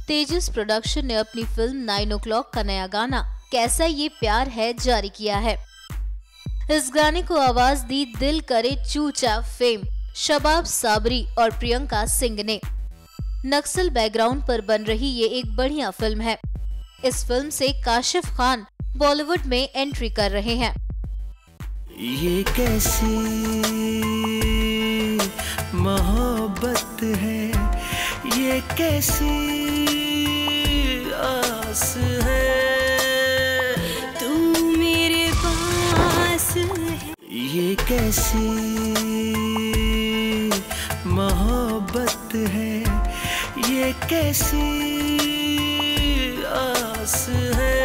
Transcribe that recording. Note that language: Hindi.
तेजस प्रोडक्शन ने अपनी फिल्म 9 o'clock का नया गाना कैसा ये प्यार है जारी किया है। इस गाने को आवाज दी दिल करे चूचा फेम शबाब साबरी और प्रियंका सिंह ने। नक्सल बैकग्राउंड पर बन रही ये एक बढ़िया फिल्म है। इस फिल्म से काशिफ खान बॉलीवुड में एंट्री कर रहे हैं। ये कैसी मोहब्बत है, ये कैसी आस है, तू मेरे पास है। ये कैसी मोहब्बत है, ये कैसी आस है।